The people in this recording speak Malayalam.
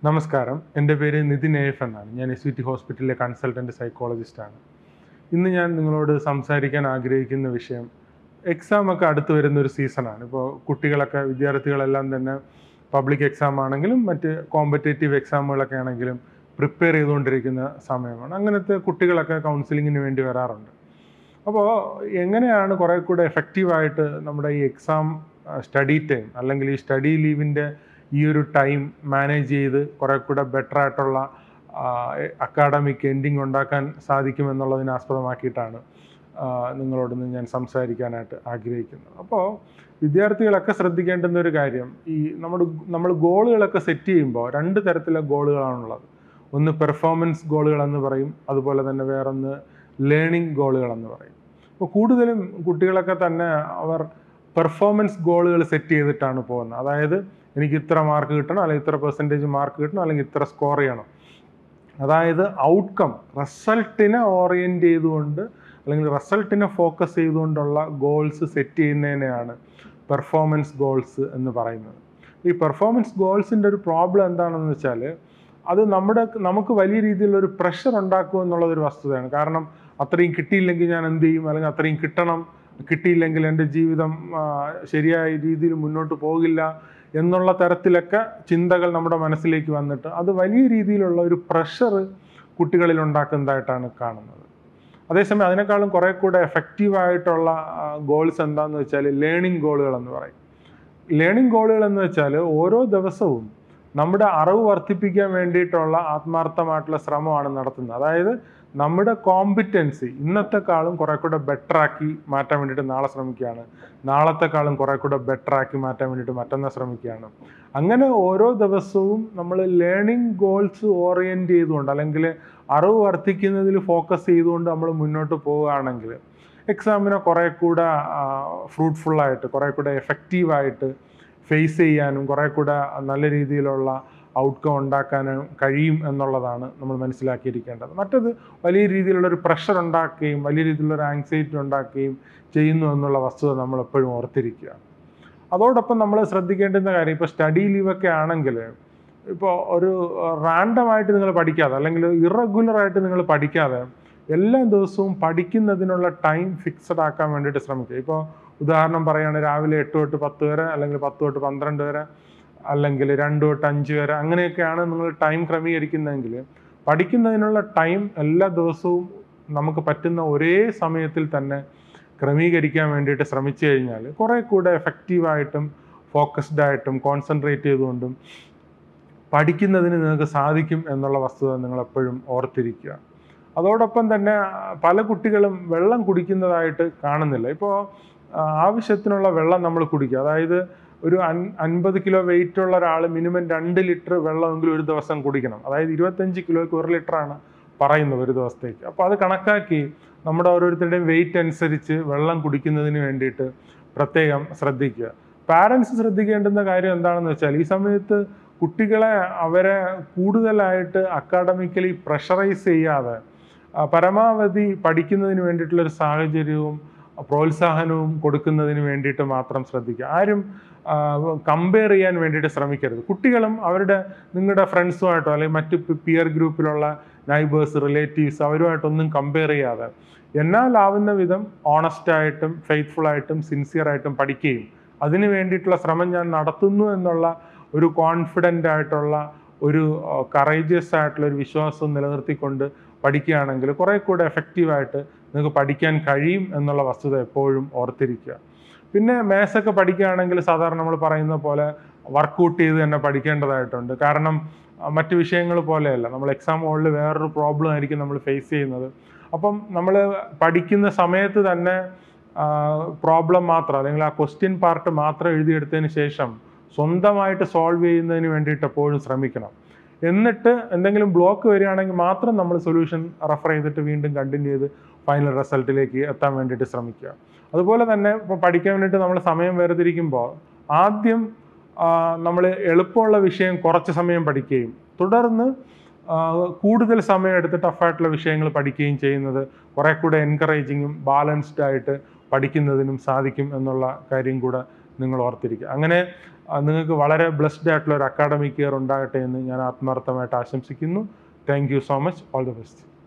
നമസ്കാരം. എൻ്റെ പേര് നിതിൻ എഫ് എന്നാണ്. ഞാൻ SVT ഹോസ്പിറ്റലിലെ കൺസൾട്ടൻറ്റ് സൈക്കോളജിസ്റ്റാണ്. ഇന്ന് ഞാൻ നിങ്ങളോട് സംസാരിക്കാൻ ആഗ്രഹിക്കുന്ന വിഷയം എക്സാമൊക്കെ അടുത്ത് വരുന്നൊരു സീസണാണ്. ഇപ്പോൾ വിദ്യാർത്ഥികളെല്ലാം തന്നെ പബ്ലിക് എക്സാം ആണെങ്കിലും മറ്റ് കോമ്പറ്റേറ്റീവ് എക്സാമുകളൊക്കെ ആണെങ്കിലും പ്രിപ്പയർ ചെയ്തുകൊണ്ടിരിക്കുന്ന സമയമാണ്. അങ്ങനത്തെ കുട്ടികളൊക്കെ കൗൺസിലിങ്ങിന് വേണ്ടി വരാറുണ്ട്. അപ്പോൾ എങ്ങനെയാണ് കുറേ കൂടെ എഫക്റ്റീവായിട്ട് നമ്മുടെ ഈ എക്സാം സ്റ്റഡി ടൈം അല്ലെങ്കിൽ ഈ സ്റ്റഡി ലീവിൻ്റെ ഈ ഒരു ടൈം മാനേജ് ചെയ്ത് കുറേ കൂടെ ബെറ്റർ ആയിട്ടുള്ള അക്കാഡമിക് എൻഡിങ് ഉണ്ടാക്കാൻ സാധിക്കുമെന്നുള്ളതിനെ ആസ്പദമാക്കിയിട്ടാണ് നിങ്ങളോടൊന്ന് ഞാൻ സംസാരിക്കാനായിട്ട് ആഗ്രഹിക്കുന്നത്. അപ്പോൾ വിദ്യാർത്ഥികളൊക്കെ ശ്രദ്ധിക്കേണ്ടുന്ന ഒരു കാര്യം, ഈ നമ്മൾ ഗോളുകളൊക്കെ സെറ്റ് ചെയ്യുമ്പോൾ രണ്ട് തരത്തിലുള്ള ഗോളുകളാണുള്ളത്. ഒന്ന് പെർഫോമൻസ് ഗോളുകളെന്ന് പറയും, അതുപോലെ തന്നെ വേറൊന്ന് ലേണിംഗ് ഗോളുകളെന്ന് പറയും. അപ്പോൾ കൂടുതലും കുട്ടികളൊക്കെ തന്നെ അവർ പെർഫോമൻസ് ഗോളുകൾ സെറ്റ് ചെയ്തിട്ടാണ് പോകുന്നത്. അതായത് എനിക്ക് ഇത്ര മാർക്ക് കിട്ടണം, അല്ലെങ്കിൽ ഇത്ര പെർസെൻറ്റേജ് മാർക്ക് കിട്ടണം, അല്ലെങ്കിൽ ഇത്ര സ്കോർ ചെയ്യണം. അതായത് ഔട്ട്കം, റിസൾട്ടിനെ ഓറിയൻറ്റ് ചെയ്തുകൊണ്ട് അല്ലെങ്കിൽ റിസൾട്ടിനെ ഫോക്കസ് ചെയ്തുകൊണ്ടുള്ള ഗോൾസ് സെറ്റ് ചെയ്യുന്നതിനെയാണ് പെർഫോമൻസ് ഗോൾസ് എന്ന് പറയുന്നത്. ഈ പെർഫോമൻസ് ഗോൾസിൻ്റെ ഒരു പ്രോബ്ലം എന്താണെന്ന് വെച്ചാൽ അത് നമുക്ക് വലിയ രീതിയിലുള്ളൊരു പ്രഷർ ഉണ്ടാക്കും എന്നുള്ളതൊരു വസ്തുതയാണ്. കാരണം അത്രയും കിട്ടിയില്ലെങ്കിൽ ഞാൻ എന്ത് ചെയ്യും, അല്ലെങ്കിൽ അത്രയും കിട്ടിയില്ലെങ്കിൽ എൻ്റെ ജീവിതം ശരിയായ രീതിയിൽ മുന്നോട്ട് പോകില്ല എന്നുള്ള തരത്തിലൊക്കെ ചിന്തകൾ നമ്മുടെ മനസ്സിലേക്ക് വന്നിട്ട് അത് വലിയ രീതിയിലുള്ള ഒരു പ്രഷർ കുട്ടികളിൽ ഉണ്ടാക്കുന്നതായിട്ടാണ് കാണുന്നത്. അതേസമയം അതിനേക്കാളും കുറേ കൂടെ എഫക്റ്റീവായിട്ടുള്ള ഗോൾസ് എന്താണെന്ന് വെച്ചാൽ ലേണിംഗ് ഗോളുകൾ എന്ന് പറയും. ലേണിംഗ് ഗോളുകൾ എന്ന് വെച്ചാൽ ഓരോ ദിവസവും നമ്മുടെ അറിവ് വർദ്ധിപ്പിക്കാൻ വേണ്ടിയിട്ടുള്ള ആത്മാർത്ഥമായിട്ടുള്ള ശ്രമമാണ് നടത്തുന്നത്. അതായത് നമ്മുടെ കോമ്പിറ്റൻസി ഇന്നത്തെക്കാളും കുറെ കൂടെ ബെറ്ററാക്കി മാറ്റാൻ വേണ്ടിയിട്ട് നാളെ ശ്രമിക്കുകയാണ്, നാളത്തെക്കാളും കുറെ കൂടെ ബെറ്ററാക്കി മാറ്റാൻ വേണ്ടിയിട്ട് മറ്റന്നാൾ ശ്രമിക്കുകയാണ്. അങ്ങനെ ഓരോ ദിവസവും നമ്മൾ ലേണിംഗ് ഗോൾസ് ഓറിയൻറ്റ് ചെയ്തുകൊണ്ട് അല്ലെങ്കിൽ അറിവ് വർദ്ധിക്കുന്നതിൽ ഫോക്കസ് ചെയ്തുകൊണ്ട് നമ്മൾ മുന്നോട്ട് പോവുകയാണെങ്കിൽ എക്സാമിനെ കുറെ കൂടെ ഫ്രൂട്ട്ഫുള്ളായിട്ട്, കുറെ കൂടെ എഫക്റ്റീവായിട്ട് ഫേസ് ചെയ്യാനും കുറെ കൂടെ നല്ല രീതിയിലുള്ള ഔട്ട്കം ഉണ്ടാക്കാനും കഴിയും എന്നുള്ളതാണ് നമ്മൾ മനസ്സിലാക്കിയിരിക്കേണ്ടത്. മറ്റത് വലിയ രീതിയിലുള്ളൊരു പ്രഷർ ഉണ്ടാക്കുകയും വലിയ രീതിയിലുള്ളൊരു ആങ്സൈറ്റി ഉണ്ടാക്കുകയും ചെയ്യുന്നു എന്നുള്ള വസ്തുത നമ്മൾ എപ്പോഴും ഓർത്തിരിക്കുക. അതോടൊപ്പം നമ്മൾ ശ്രദ്ധിക്കേണ്ടുന്ന കാര്യം, ഇപ്പോൾ സ്റ്റഡി ലീവൊക്കെ ആണെങ്കിൽ ഇപ്പോൾ ഒരു റാൻഡമായിട്ട് നിങ്ങൾ പഠിക്കാതെ അല്ലെങ്കിൽ ഇറഗുലറായിട്ട് നിങ്ങൾ പഠിക്കാതെ എല്ലാ ദിവസവും പഠിക്കുന്നതിനുള്ള ടൈം ഫിക്സഡ് ആക്കാൻ വേണ്ടിയിട്ട് ശ്രമിക്കുക. ഇപ്പോൾ ഉദാഹരണം പറയുകയാണെങ്കിൽ രാവിലെ 8 തൊട്ട് 10 വരെ, അല്ലെങ്കിൽ 10 തൊട്ട് 12 വരെ, അല്ലെങ്കിൽ 2 തൊട്ട് 5 വരെ, അങ്ങനെയൊക്കെയാണ് നിങ്ങൾ ടൈം ക്രമീകരിക്കുന്നതെങ്കിൽ പഠിക്കുന്നതിനുള്ള ടൈം എല്ലാ ദിവസവും നമുക്ക് പറ്റുന്ന ഒരേ സമയത്തിൽ തന്നെ ക്രമീകരിക്കാൻ വേണ്ടിയിട്ട് ശ്രമിച്ചു കഴിഞ്ഞാൽ കുറേ കൂടെ എഫക്റ്റീവായിട്ടും ഫോക്കസ്ഡ് ആയിട്ടും കോൺസെൻട്രേറ്റ് ചെയ്തുകൊണ്ടും പഠിക്കുന്നതിന് നിങ്ങൾക്ക് സാധിക്കും എന്നുള്ള വസ്തുത നിങ്ങൾ എപ്പോഴും ഓർത്തിരിക്കുക. അതോടൊപ്പം തന്നെ പല കുട്ടികളും വെള്ളം കുടിക്കുന്നതായിട്ട് കാണുന്നില്ല. ഇപ്പോൾ ആവശ്യത്തിനുള്ള വെള്ളം നമ്മൾ കുടിക്കുക. അതായത് ഒരു 50 കിലോ വെയിറ്റ് ഉള്ള ഒരാൾ മിനിമം 2 ലിറ്റർ വെള്ളമെങ്കിലും ഒരു ദിവസം കുടിക്കണം. അതായത് 25 കിലോയ്ക്ക് 1 ലിറ്ററാണ് പറയുന്നത് ഒരു ദിവസത്തേക്ക്. അപ്പോൾ അത് കണക്കാക്കി നമ്മുടെ ഓരോരുത്തരുടെയും വെയിറ്റ് അനുസരിച്ച് വെള്ളം കുടിക്കുന്നതിന് വേണ്ടിയിട്ട് പ്രത്യേകം ശ്രദ്ധിക്കുക. പാരൻസ് ശ്രദ്ധിക്കേണ്ടുന്ന കാര്യം എന്താണെന്ന് വെച്ചാൽ ഈ സമയത്ത് കുട്ടികളെ അവരെ കൂടുതലായിട്ട് അക്കാഡമിക്കലി പ്രഷറൈസ് ചെയ്യാതെ പരമാവധി പഠിക്കുന്നതിന് വേണ്ടിയിട്ടുള്ളൊരു സാഹചര്യവും പ്രോത്സാഹനവും കൊടുക്കുന്നതിന് വേണ്ടിയിട്ട് മാത്രം ശ്രദ്ധിക്കുക. ആരും കമ്പയർ ചെയ്യാൻ വേണ്ടിയിട്ട് ശ്രമിക്കരുത്. കുട്ടികളും നിങ്ങളുടെ ഫ്രണ്ട്സുമായിട്ടോ അല്ലെങ്കിൽ മറ്റ് പിയർ ഗ്രൂപ്പിലുള്ള നൈബേഴ്സ്, റിലേറ്റീവ്സ് അവരുമായിട്ടൊന്നും കമ്പയർ ചെയ്യാതെ എന്നാലാവുന്ന വിധം ഓണസ്റ്റായിട്ടും ഫെയ്ത്ത്ഫുള്ളായിട്ടും സിൻസിയറായിട്ടും പഠിക്കുകയും അതിന് വേണ്ടിയിട്ടുള്ള ശ്രമം ഞാൻ നടത്തുന്നു എന്നുള്ള ഒരു കോൺഫിഡൻ്റ് ആയിട്ടുള്ള ഒരു കറേജിയസ് ആയിട്ടുള്ള ഒരു വിശ്വാസം നിലനിർത്തിക്കൊണ്ട് പഠിക്കുകയാണെങ്കിൽ കുറേ കൂടെ എഫക്റ്റീവായിട്ട് നിങ്ങൾക്ക് പഠിക്കാൻ കഴിയും എന്നുള്ള വസ്തുത എപ്പോഴും ഓർത്തിരിക്കുക. പിന്നെ മാത്സൊക്കെ പഠിക്കുകയാണെങ്കിൽ സാധാരണ നമ്മൾ പറയുന്ന പോലെ വർക്കൗട്ട് ചെയ്ത് തന്നെ പഠിക്കേണ്ടതായിട്ടുണ്ട്. കാരണം മറ്റു വിഷയങ്ങൾ പോലെയല്ല, നമ്മൾ എക്സാം ഹോളിൽ വേറൊരു പ്രോബ്ലം ആയിരിക്കും നമ്മൾ ഫേസ് ചെയ്യുന്നത്. അപ്പം നമ്മൾ പഠിക്കുന്ന സമയത്ത് തന്നെ പ്രോബ്ലം മാത്രം അല്ലെങ്കിൽ ആ ക്വസ്റ്റ്യൻ പാർട്ട് മാത്രം എഴുതിയെടുത്തതിന് ശേഷം സ്വന്തമായിട്ട് സോൾവ് ചെയ്യുന്നതിന് വേണ്ടിയിട്ട് എപ്പോഴും ശ്രമിക്കണം. എന്നിട്ട് എന്തെങ്കിലും ബ്ലോക്ക് വരികയാണെങ്കിൽ മാത്രം നമ്മൾ സൊല്യൂഷൻ റെഫർ ചെയ്തിട്ട് വീണ്ടും കണ്ടിന്യൂ ചെയ്ത് ഫൈനൽ റിസൾട്ടിലേക്ക് എത്താൻ വേണ്ടിയിട്ട് ശ്രമിക്കുക. അതുപോലെ തന്നെ ഇപ്പോൾ പഠിക്കാൻ വേണ്ടിയിട്ട് നമ്മൾ സമയം വേർതിരിക്കുമ്പോൾ ആദ്യം നമ്മൾ എളുപ്പമുള്ള വിഷയം കുറച്ച് സമയം പഠിക്കുകയും തുടർന്ന് കൂടുതൽ സമയം എടുത്ത് ടഫായിട്ടുള്ള വിഷയങ്ങൾ പഠിക്കുകയും ചെയ്യുന്നത് കുറേ കൂടെ എൻകറേജിങ്ങും ബാലൻസ്ഡ് ആയിട്ട് പഠിക്കുന്നതിനും സാധിക്കും എന്നുള്ള കാര്യം കൂടെ നിങ്ങൾ ഓർത്തിരിക്കുക. അങ്ങനെ നിങ്ങൾക്ക് വളരെ ബ്ലെസ്ഡ് ആയിട്ടുള്ള ഒരു അക്കാഡമിക് ഇയർ ഉണ്ടാകട്ടെ എന്ന് ഞാൻ ആത്മാർത്ഥമായിട്ട് ആശംസിക്കുന്നു. Thank you so much. All the best.